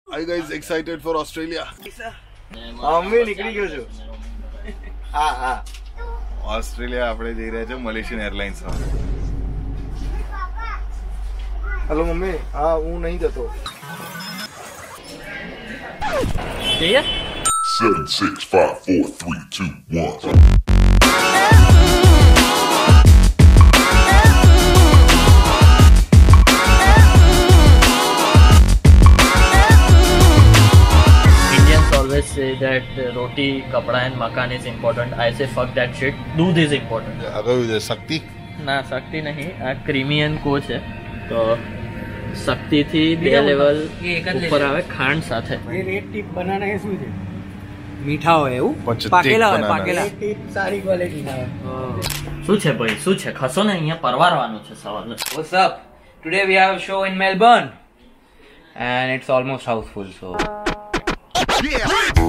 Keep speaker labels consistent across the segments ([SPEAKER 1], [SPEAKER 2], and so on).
[SPEAKER 1] Are you guys excited for Australia?
[SPEAKER 2] અમે નીકળી ગયો છું. હા
[SPEAKER 1] ઓસ્ટ્રેલિયા આપણે જઈ રહ્યા છે મલેશિયન એરલાઇન્સ માં.
[SPEAKER 2] હેલો મમ્મી, હા હું નહીં જતો.
[SPEAKER 3] 7, 6, 5, 4, 3, 2, 1.
[SPEAKER 4] Say that roti, kapda and makan is important. I say fuck that shit. Doodh is important.
[SPEAKER 1] अगर शक्ति
[SPEAKER 4] ना शक्ति नहीं, आ क्रीमी एंड कोच है तो शक्ति थी बे लेवल ऊपर आवे खांड સાથે.
[SPEAKER 2] એ રેડ ટીપ બનાના એ શું છે? મીઠા હોય એવું પાકેલા હોય, પાકેલા ટીપ સારી ક્વોલિટીના હોય.
[SPEAKER 4] શું છે ભાઈ, શું છે? ખસો ને અહીંયા પરવારવાનું છે સવારનો.
[SPEAKER 5] What's up? Today we have a show in Melbourne and it's almost houseful, so
[SPEAKER 3] Yeah.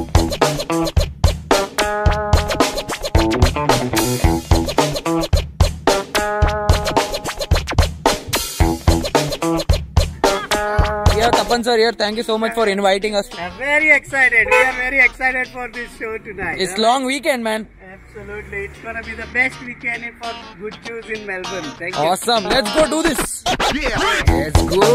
[SPEAKER 5] Tapan sir here, thank you so much for inviting us.
[SPEAKER 2] I'm very excited. We are very excited for this show tonight.
[SPEAKER 5] It's long weekend, man.
[SPEAKER 2] Absolutely. It's gonna be the best weekend for good news in Melbourne. Thank you.
[SPEAKER 5] Awesome. Let's go do this.
[SPEAKER 3] Yeah.
[SPEAKER 5] Let's go.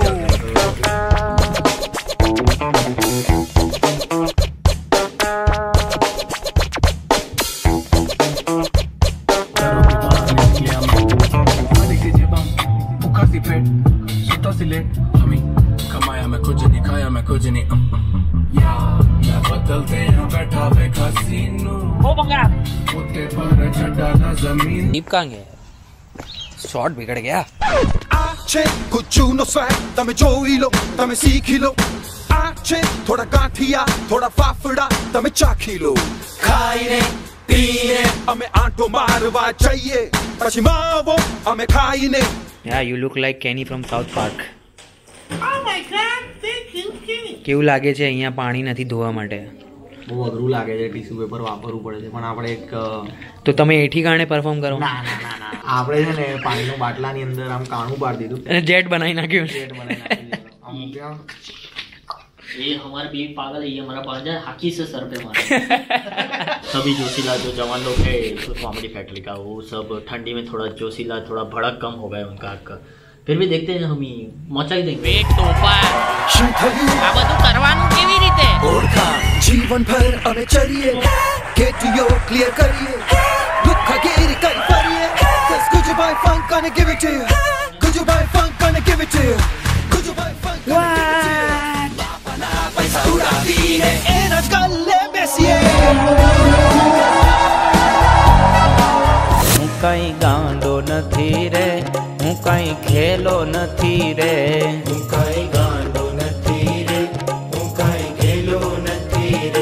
[SPEAKER 5] दीप कहाँ गया? Shot बिगड़ गया.
[SPEAKER 6] कुछ no swag तमे जोई लो तमे सीखी लो. आछे थोड़ा गांठिया थोड़ा फाफड़ा तमे चाखी लो. खाईने पीने हमें आंटो मारवा चाहिए પછી માવો અમે ખાઈને.
[SPEAKER 5] Yeah, you look like Kenny from South Park.
[SPEAKER 2] Oh my god, thank you Kenny.
[SPEAKER 5] કેવું લાગે છે અહીંયા પાણી નથી ધોવા માટે?
[SPEAKER 4] બહુ અઘરું લાગે છે, ટીશ્યુ પેપર વાપરવું પડે છે, પણ આપણે એક
[SPEAKER 5] તો તમે એઠી ગાણે પરફોર્મ કરો.
[SPEAKER 4] ના આપણે છે ને પાણીનો બાટલાની અંદર આમ કાણું પાડી દીધું
[SPEAKER 5] અને જેટ બનાવી નાખ્યું.
[SPEAKER 4] ये हमारे बीवी पागल है, ये हमारा बांजा हाकी से सर पे मारा. सभी जोशीला जो जवान लोग है कॉमेडी फैक्ट्री का, वो सब ठंडी में थोड़ा जोशीला, थोड़ा भड़क कम हो गए उनका आग. फिर भी देखते हैं हम ही मौचा ही देंगे.
[SPEAKER 5] વેટ ટોપા આ બધું કરવાનું કેવી રીતે?
[SPEAKER 6] ઓળખા જીવન ભર અમે ચરીએ કેટીઓ ક્લિયર કરીએ દુઃખગીરી કરી ફરીએ. Cause Gujarat funk gonna give it to you. Gujarat funk gonna give it to you. Gujarat funk gonna give it to you. पैसा उड़ाती है एना गल्ले बेसिए.
[SPEAKER 5] હું કઈ ગાંડો નથી રે, હું કઈ ખેલો નથી રે. હું કઈ ગાંડો નથી રે, હું કઈ ખેલો નથી રે.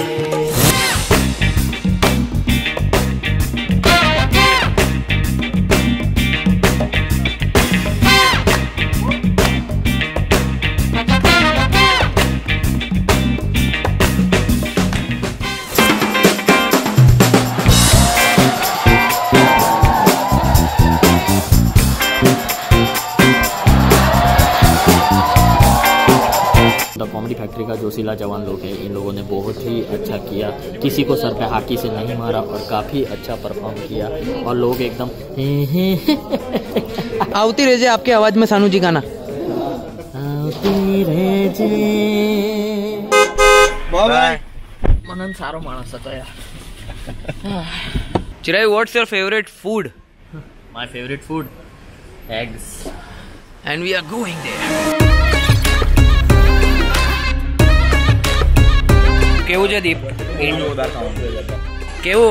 [SPEAKER 4] कॉमेडी फैक्ट्री का जोशीला जवान लोग हैं, इन लोगों ने बहुत ही अच्छा किया. किसी को सर पे हाकी से नहीं मारा और काफ़ी अच्छा परफॉर्म किया और लोग एकदम
[SPEAKER 5] આવતી રહેજે आपके आवाज में सानू जी गाना.
[SPEAKER 4] આવતી રહેજે.
[SPEAKER 2] Bye.
[SPEAKER 4] मनन सारो माणस હતો યાર.
[SPEAKER 5] Chirai, what's your favorite food?
[SPEAKER 4] My favorite food, eggs.
[SPEAKER 5] And we are going there. કેવું છે દીપ? કેવું?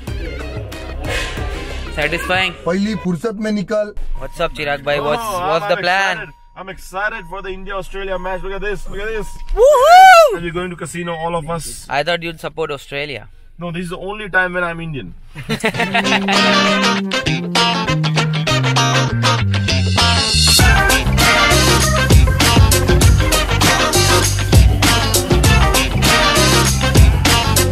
[SPEAKER 5] Satisfying?
[SPEAKER 1] पहली फुर्सत में निकल.
[SPEAKER 5] What's up Chirag bhai? What's the plan?
[SPEAKER 7] I'm excited for the India-Australia match. Look at this. Look at this.
[SPEAKER 5] Woohoo!
[SPEAKER 7] And we're going to casino, all of us.
[SPEAKER 5] I thought you'd support Australia.
[SPEAKER 7] No, this is the only time when I'm Indian.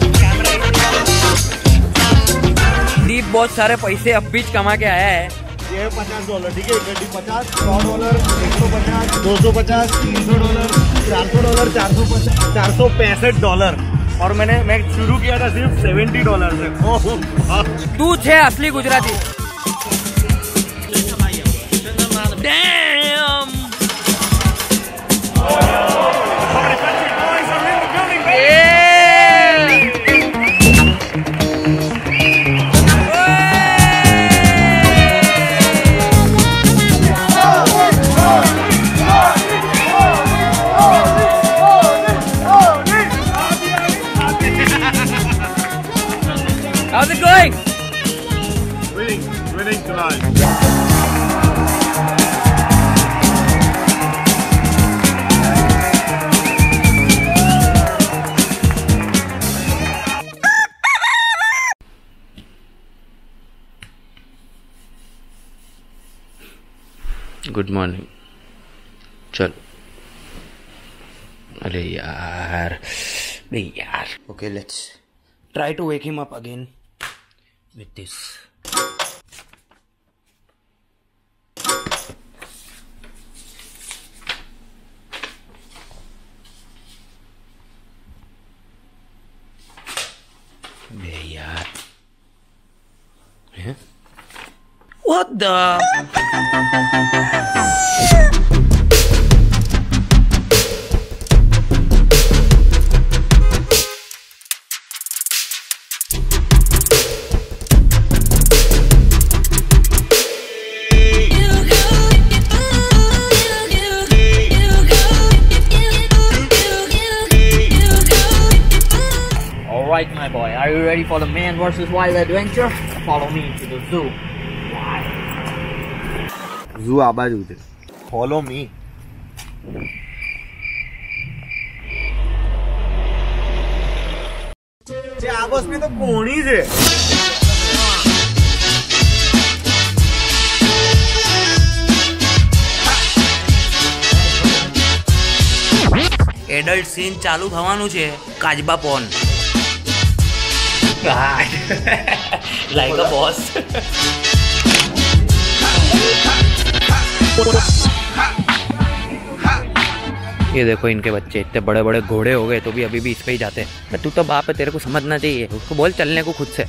[SPEAKER 5] दीप बहुत सारे पैसे अब बीच कमा के आया है
[SPEAKER 7] ये $50, ठीक है। गड्डी $50, $100, $150, $250, $300, $400, $465, और मैं शुरू किया था सिर्फ $70 से।
[SPEAKER 2] तू छे असली Gujarati. How's it going?
[SPEAKER 7] Winning tonight.
[SPEAKER 5] Good morning. चल। अरे यार
[SPEAKER 2] Okay, let's try to wake him up again with this.
[SPEAKER 5] यार What the?
[SPEAKER 4] Alright, my boy, are you ready for the man versus wild adventure? Follow me to the zoo.
[SPEAKER 7] Zoo આ બાજુ છે. Follow me. આ બસ में तो કોણી છે.
[SPEAKER 2] Adult scene ચાલુ થવાનું છે. કાજબા પોન
[SPEAKER 4] Like a boss.
[SPEAKER 2] ये देखो इनके बच्चे इतने बड़े बड़े घोड़े हो गए तो भी अभी भी इस पे ही जाते हैं। तू तो बाप है, तेरे को समझना चाहिए। उसको बोल चलने को खुद से।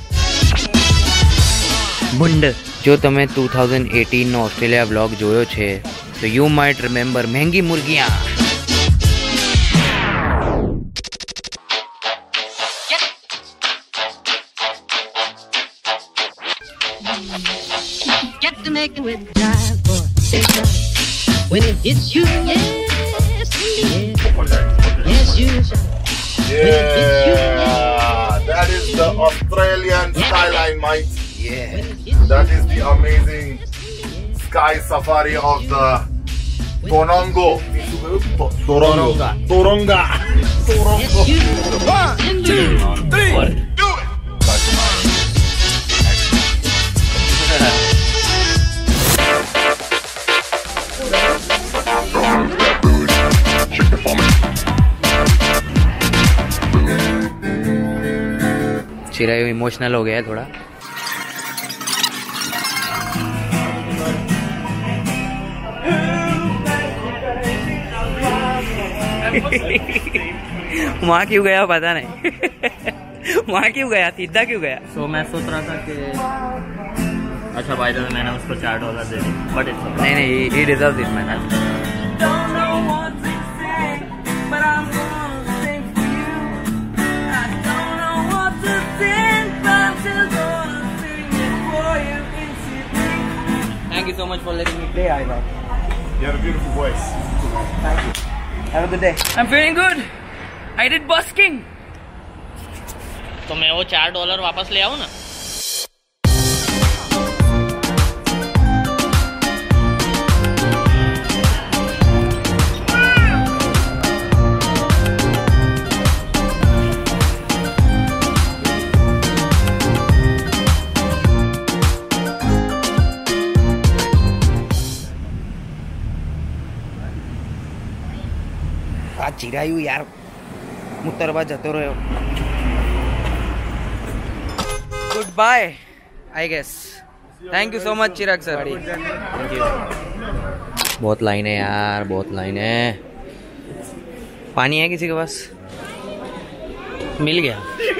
[SPEAKER 2] बुंड जो તમે 2018 નો ઓસ્ટ્રેલિયા વ્લોગ જોયો છે તો યુ માઇટ રિમેમ્બર મહેંગી મુર્ગિયા.
[SPEAKER 8] Get to making with drive, boy. When it hits you, yes, yes, you shall.
[SPEAKER 3] Yeah, that is the Australian skyline, mate. Yeah, that is the amazing sky safari of the Toronga.
[SPEAKER 8] One, two, three, do it.
[SPEAKER 2] Chirayu emotional हो गया है थोड़ा. वहाँ क्यों गया पता नहीं. वहाँ क्यों गया, सीधा क्यों गया?
[SPEAKER 4] तो मैं सोच रहा था कि अच्छा भाई तो मैंने उसको $4 दे दिए, बट
[SPEAKER 2] नहीं he deserves it man. Thank you so much for letting me play, Aariz.
[SPEAKER 7] You have a beautiful voice.
[SPEAKER 2] Thank you. Have a good day. I'm feeling good. I did busking.
[SPEAKER 4] तो मैं वो $4 वापस ले आऊँ ना?
[SPEAKER 2] આ ચિરાયું યાર મુતરવા જતો રહ્યો. Good bye I guess. Thank you so much Chirag sir, thank you. बहुत लाइन है यार, बहुत लाइन है। पानी है किसी के पास? मिल गया।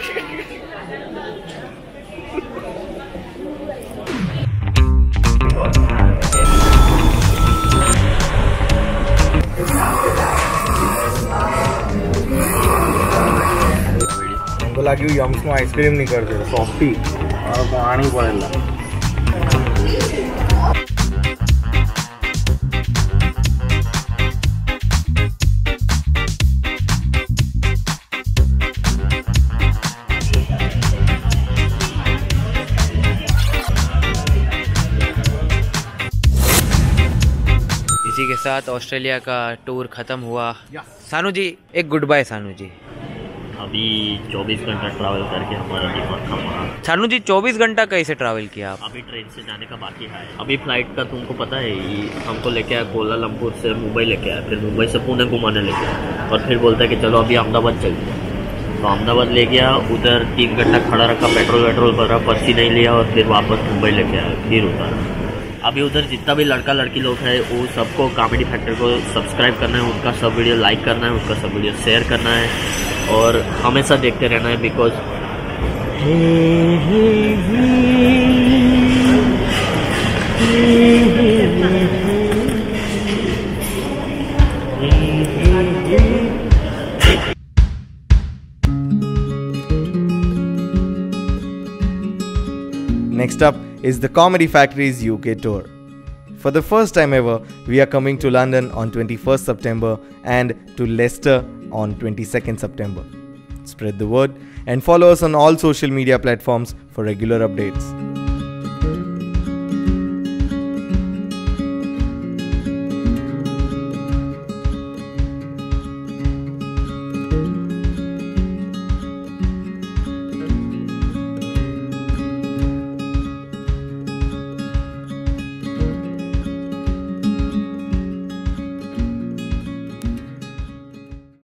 [SPEAKER 7] हमको लगी यम्स में आइसक्रीम नहीं करते, सॉफ्टी और पानी पड़ेगा।
[SPEAKER 2] इसी के साथ ऑस्ट्रेलिया का टूर खत्म हुआ। सानू जी एक गुड बाय। सानू जी
[SPEAKER 4] अभी 24 घंटा ट्रैवल करके हमारा दिमाग खा।
[SPEAKER 2] सानू जी 24 घंटा कैसे ट्रैवल किया आप?
[SPEAKER 4] अभी ट्रेन से जाने का बाकी है। अभी फ्लाइट का तुमको पता है, हमको लेके आया कोलालमपुर से मुंबई लेके आया, फिर मुंबई से पुणे घुमाने लेके आया और फिर बोलता है कि चलो अभी अहमदाबाद चलते। तो अहमदाबाद ले गया, उधर 3 घंटा खड़ा रखा, पेट्रोल वेट्रोल भरा, पर्ची नहीं लिया और फिर वापस मुंबई लेके आया, फिर उतारा। अभी उधर जितना भी लड़का लड़की लोग हैं वो सबको कॉमेडी फैक्टर को सब्सक्राइब करना है, उनका सब वीडियो लाइक करना है, उनका सब वीडियो शेयर करना है और हमेशा देखते रहना है। Because
[SPEAKER 9] Next up is the Comedy Factory's UK tour. For the first time ever, we are coming to London on 21st September and to Leicester on 22nd September. Spread the word and follow us on all social media platforms for regular updates.